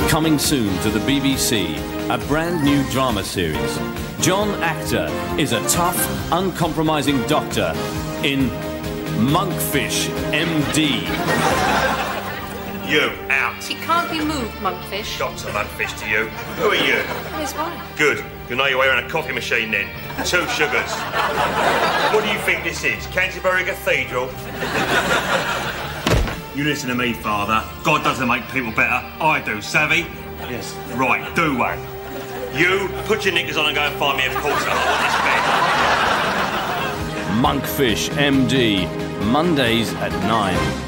Coming soon to the BBC, a brand new drama series. John Actor is a tough, uncompromising doctor in Monkfish M.D. You, out. It can't be moved, Monkfish. Dr. Monkfish to you. Who are you? His wife. Good. You know your way around a coffee machine then. 2 sugars. What do you think this is? Canterbury Cathedral? You listen to me, Father. God doesn't make people better. I do, savvy? Yes. Right, do one. You, put your knickers on and go and find me a quarter. That's bed. Monkfish M.D. Mondays at 9.